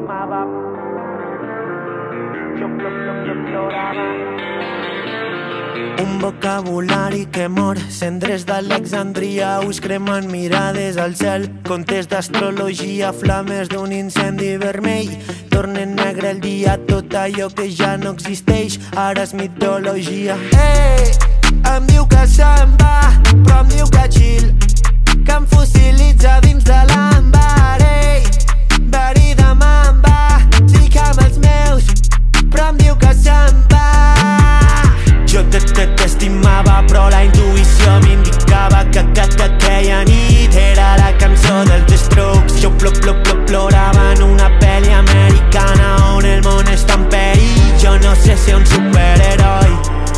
t'estimava, jo plorava. Un vocabulari que mor, cendres d'Alexandria, us cremen mirades al cel, contes d'astrologia, flames d'un incendi vermell. Tornen negre el dia, tot allò que ja no existeix, ara és mitologia. Ei, em diu que se'n va, però em diu que chill, que em fossilitza dins de l'àmbar. Ei, verí de mamba, sí que amb els meus, però em diu que se'n va. Jo t'estimava, però la intuïció m'indicava que aquella nit era la cançó dels Strokes. Jo plorava en una pel·li americana on el món està en perill. Jo no sé ser un superheroi,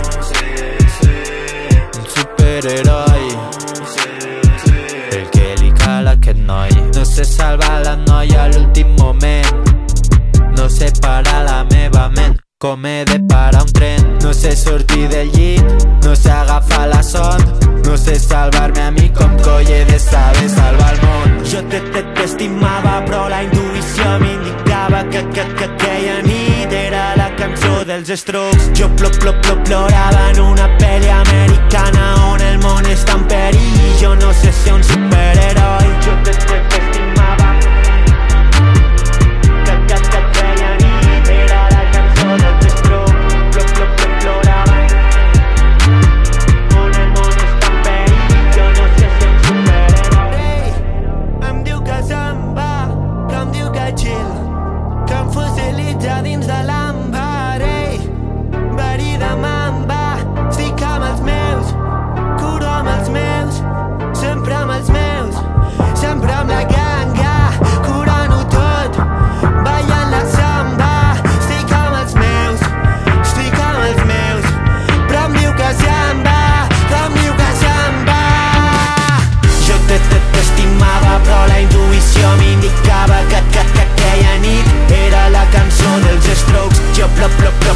un superheroi, el que li cal a aquest noi. No sé salvar la noia a l'últim moment, no sé parar la meva ment com he de parar un tren. No sé sortir del llit, no sé agafar la son, no sé salvar-me a mi com coi he de saber salvar el món. Jo t'estimava, però la intuïció m'indicava que aquella nit era la cançó dels Strokes. Jo plorava en una pel·li americana on el món està en perill. Jo no sé ser un superheroi. Jo t'estimava, que aquella nit era la cançó dels Strokes. Plorava on el món està en perill. Jo no sé ser un superheroi. Ei, em diu que se'n va, que em diu que chill, que em fossilitza dins de l'àmbar. Ei, verí de mamba, estic amb els meus, curo amb els meus, sempre amb els meus, sempre amb la ganga, curant-ho tot, ballant la samba. Estic amb els meus, estic amb els meus, però em diu que se'n va, però em diu que se'n va. Jo t'estimava, però la intuïció m'indicava que aquella nit era la cançó dels Strokes. Jo